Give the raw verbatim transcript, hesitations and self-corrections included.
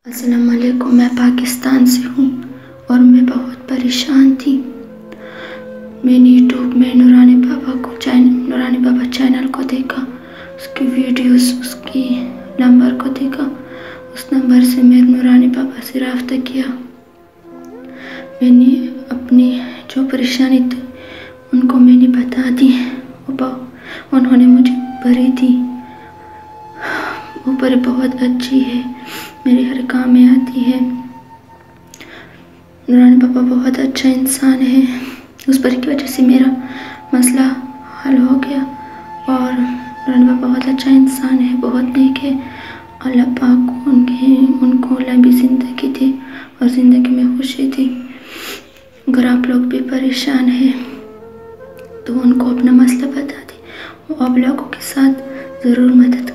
अस्सलाम वालेकुम। मैं पाकिस्तान से हूँ और मैं बहुत परेशान थी। मैंने यूट्यूब में नूरानी बाबा को चैनल नूरानी बाबा चैनल को देखा, उसकी वीडियोस, उसकी नंबर को देखा। उस नंबर से मैं नूरानी बाबा से रब्ता किया। मैंने अपनी जो परेशानी थी उनको मैंने बता दी। उन्होंने मुझे परी दी। वो परी बहुत अच्छी है, मेरे हर काम में आती है। नूरानी बाबा बहुत अच्छा इंसान है। उस परी की वजह से मेरा मसला हल हो गया और नूरानी बाबा बहुत अच्छा इंसान है, बहुत नेक है। अल्लाह पाक उनके उनको लंबी ज़िंदगी दे और ज़िंदगी में खुशी दे। अगर आप लोग भी परेशान हैं तो उनको अपना मसला बता दें, वो आप लोगों के साथ ज़रूर मदद